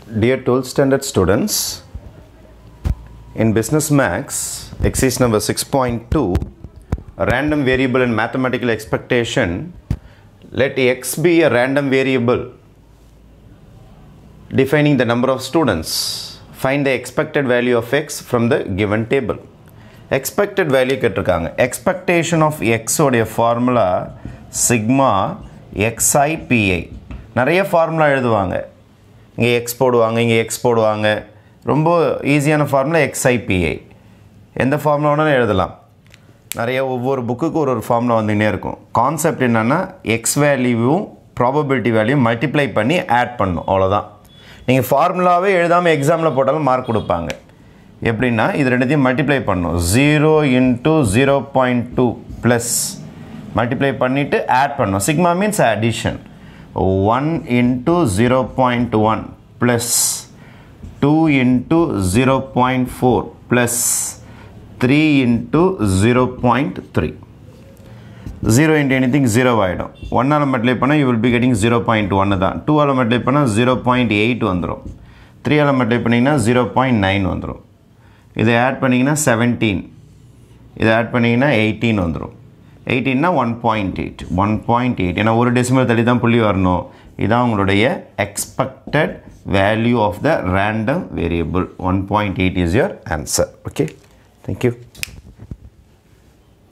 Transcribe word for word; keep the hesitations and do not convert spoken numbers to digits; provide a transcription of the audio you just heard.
Dear twelfth standard students, in Business Max, exercise number six point two, a random variable in mathematical expectation, let x be a random variable defining the number of students. Find the expected value of x from the given table. Expected value கேட்டிருக்காங்க. Expectation of x உடைய formula sigma xi pi. நிறைய formula எழுதுவாங்க. இங்கே x போடுவாங்க, இங்கே x போடுவாங்க. ரொம்ப ஈஸியான ஃபார்முலா xi pi. எந்த ஃபார்முலா வேணாலும் எழுதலாம். நிறைய ஒவ்வொரு புக்குக்கு ஒரு ஒரு ஃபார்முலா வந்துகிட்டே இருக்கும். கான்செப்ட் என்னன்னா x வேல்யூவும் ப்ராபபிலிட்டி வேல்யூ மல்டிப்ளை பண்ணி ஆட் பண்ணணும், அவ்வளோதான். நீங்கள் ஃபார்முலாவே எழுதாமல் எக்ஸாமில் போட்டாலும் மார்க் கொடுப்பாங்க. எப்படின்னா இது ரெண்டுத்தையும் மல்டிப்ளை பண்ணணும். Zero into zero point two plus multiply பண்ணிவிட்டு ஆட் பண்ணணும். Sigma means addition. One into zero point one plus two into zero point four plus three into zero point three. Zero into anything zero ஆகிடும். ஒன்னால் multiply பண்ணால் you will be getting zero point ஒன்று தான். டூவால் multiply பண்ணால் zero point eight வந்துடும். த்ரீயால் multiply பண்ணிங்கன்னா ஜீரோ பாயிண்ட் நைன் வந்துடும். இதை ஆட் பண்ணிங்கன்னா செவன்டீன், இதை ஆட் பண்ணிங்கன்னா எயிட்டீன் வந்துடும். எயிட்டீன்னா one point eight one point eight ஏன்னா ஒரு டெசிமல் தள்ளி தான் புள்ளி வரணும். இதுதான் உங்களுடைய expected value of the random variable. One point eight is your answer. Okay, thank you.